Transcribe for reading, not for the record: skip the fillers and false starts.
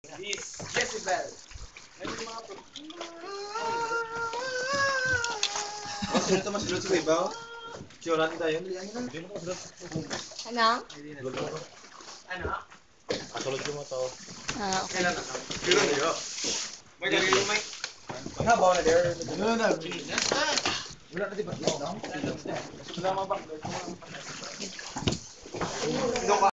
Miss Jezebel. Masunod ito, masunod sa ibaw. Siyura natin tayo. Ano? Ano? Kasulod ko mo ito. Ah, okay. Kailan na? Kailan na? May galilo may. Habaw na there. Wala na. Wala na di ba? Wala mabak.